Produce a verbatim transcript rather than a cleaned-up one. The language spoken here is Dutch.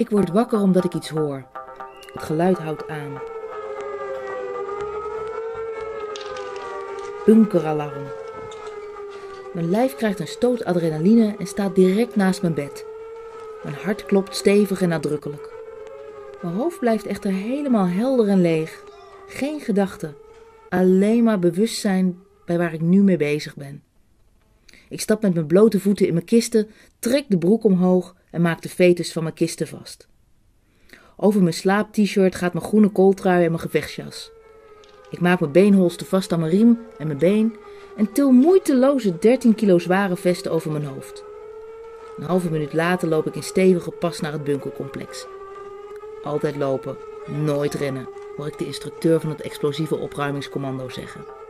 Ik word wakker omdat ik iets hoor. Het geluid houdt aan. Bunkeralarm. Mijn lijf krijgt een stoot adrenaline en staat direct naast mijn bed. Mijn hart klopt stevig en nadrukkelijk. Mijn hoofd blijft echter helemaal helder en leeg. Geen gedachten. Alleen maar bewustzijn bij waar ik nu mee bezig ben. Ik stap met mijn blote voeten in mijn kisten, trek de broek omhoog en maak de veters van mijn kisten vast. Over mijn slaap-t-shirt gaat mijn groene kooltrui en mijn gevechtsjas. Ik maak mijn beenholster vast aan mijn riem en mijn been en til moeiteloos het dertien kilo zware vest over mijn hoofd. Een halve minuut later loop ik in stevige pas naar het bunkercomplex. Altijd lopen, nooit rennen, hoor ik de instructeur van het explosieve opruimingscommando zeggen.